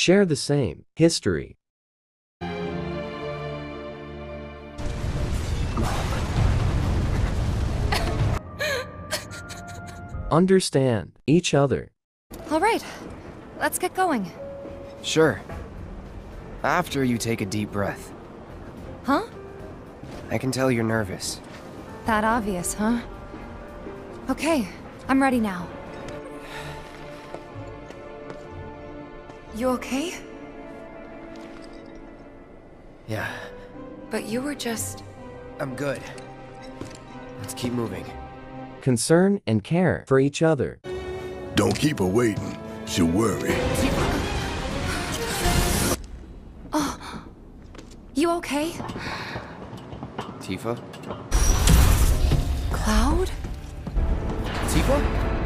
share the same history. Understand each other. All right, let's get going. Sure. After you take a deep breath. Huh? I can tell you're nervous. That obvious, huh? Okay, I'm ready now. You okay? Yeah, But you were just... I'm good. Let's keep moving. Concern and care for each other. Don't keep her waiting. She'll worry. Oh, you okay? Tifa? Cloud? Tifa?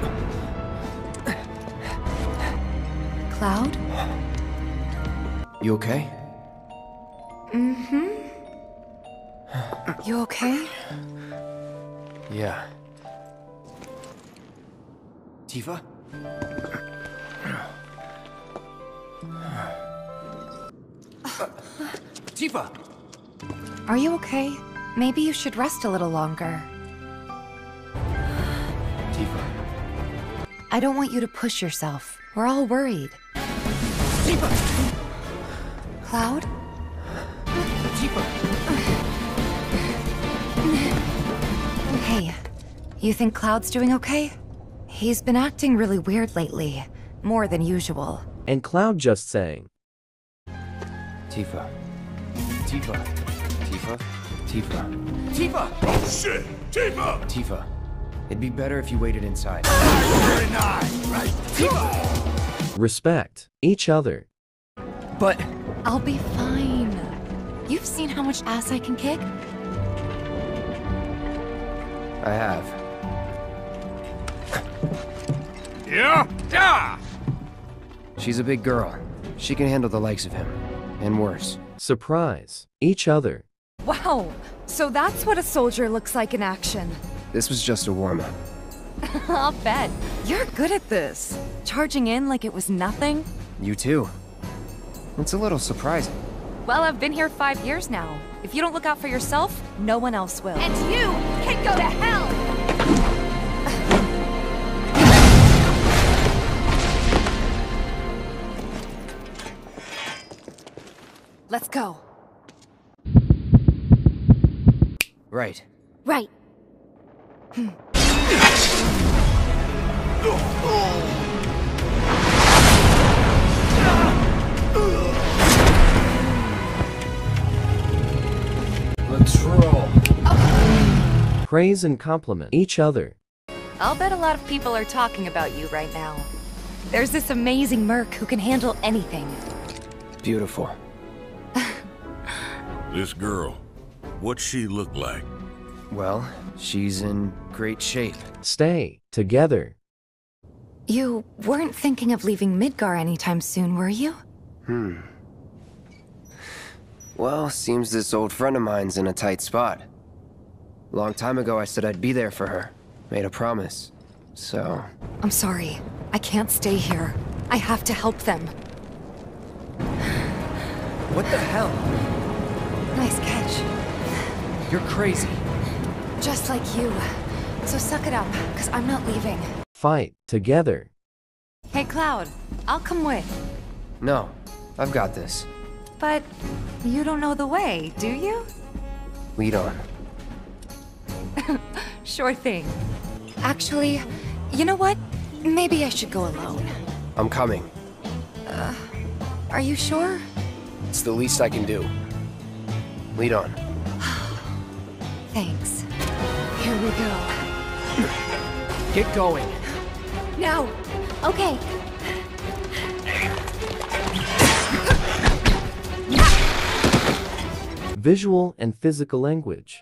Cloud? You okay? Mm-hmm. You okay? Yeah. Tifa? Tifa! Are you okay? Maybe you should rest a little longer. Tifa. I don't want you to push yourself. We're all worried. Tifa! Cloud? Tifa! Hey, you think Cloud's doing okay? He's been acting really weird lately. More than usual. And Cloud just saying, Tifa. Tifa. Tifa. Tifa. Tifa! Oh shit! Tifa! Tifa. It'd be better if you waited inside. Very nice, right? Tifa! respect each other. But... I'll be fine. You've seen how much ass I can kick? I have. Yeah? Yeah! She's a big girl. She can handle the likes of him. And worse. Surprise each other. Wow, so that's what a soldier looks like in action. This was just a warm-up. I'll bet. You're good at this. Charging in like it was nothing? You too. It's a little surprising. Well, I've been here 5 years now. If you don't look out for yourself, no one else will. And you can go to hell! Let's go. Right. Right. Let's roll. Praise and compliment each other. I'll bet a lot of people are talking about you right now. There's this amazing merc who can handle anything. Beautiful. This girl, what's she look like? Well, she's in great shape. Stay together. You weren't thinking of leaving Midgar anytime soon, were you? Well, seems this old friend of mine's in a tight spot. Long time ago I said I'd be there for her. Made a promise. So... I'm sorry. I can't stay here. I have to help them. What the hell? Nice catch. You're crazy. Just like you. So suck it up, because I'm not leaving. Fight together. Hey, Cloud. I'll come with. No, I've got this. But you don't know the way, do you? Lead on. Sure thing. Actually, you know what? Maybe I should go alone. I'm coming. Are you sure? It's the least I can do. Lead on. Thanks. Here we go. Get going. Now! Okay. Visual and physical language.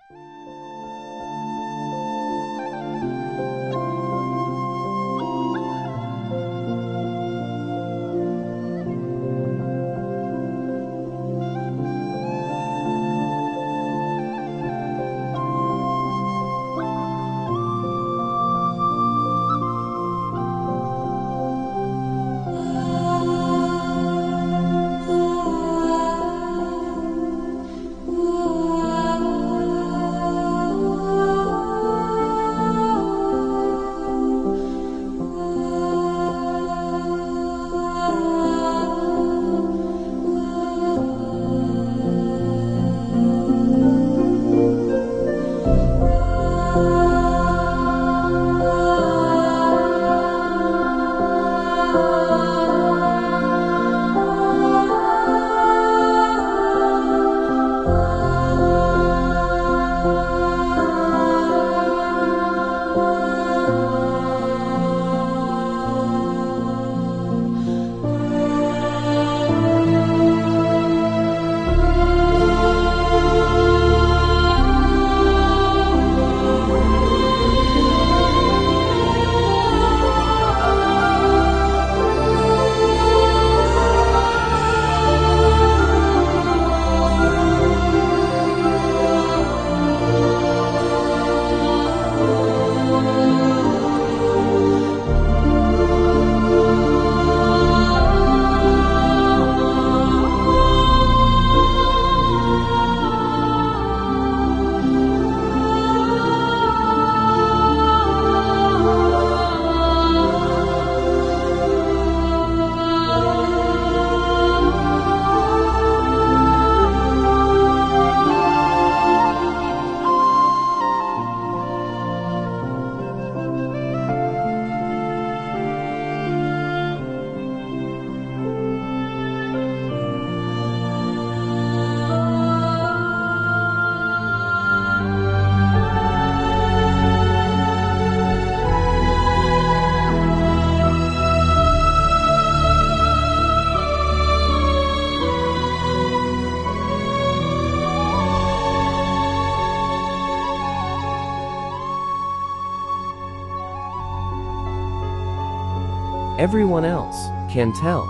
Everyone else can tell.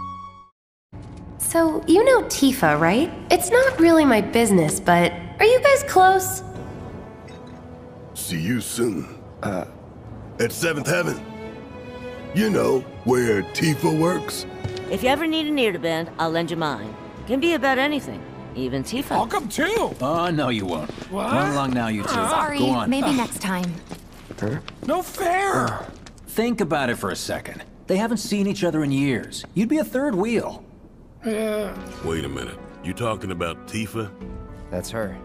So, you know Tifa, right? It's not really my business, but are you guys close? See you soon. At 7th Heaven. You know, where Tifa works. If you ever need an ear to bend, I'll lend you mine. Can be about anything, even Tifa. I'll come too. Oh, no, you won't. What? Run along now, you two. Sorry, Go on. maybe next time. No fair. Think about it for a second. They haven't seen each other in years. You'd be a third wheel. Wait a minute. You talking about Tifa? That's her.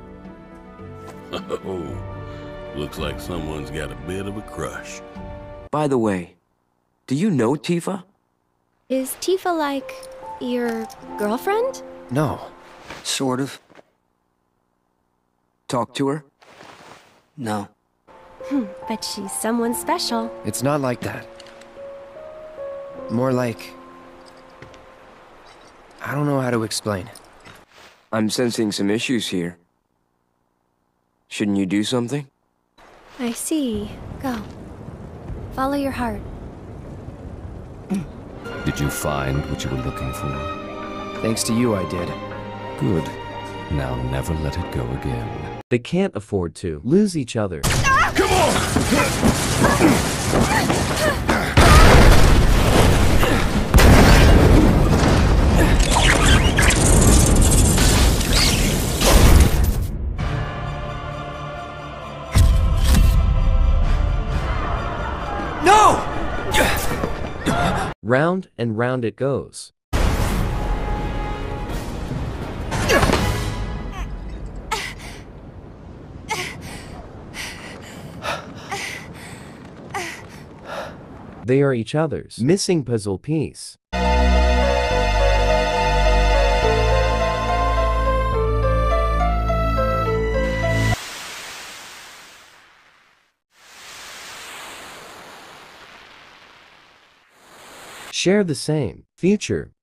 Oh, looks like someone's got a bit of a crush. By the way, do you know Tifa? Is Tifa like your girlfriend? No. Sort of. Talk to her? No. Bet she's someone special. It's not like that. More like... I don't know how to explain. I'm sensing some issues here. Shouldn't you do something? I see. Go. Follow your heart. Did you find what you were looking for? Thanks to you, I did. Good. Now never let it go again. They can't afford to lose each other. Come on! Round and round it goes. They are each other's missing puzzle piece. Share the same future.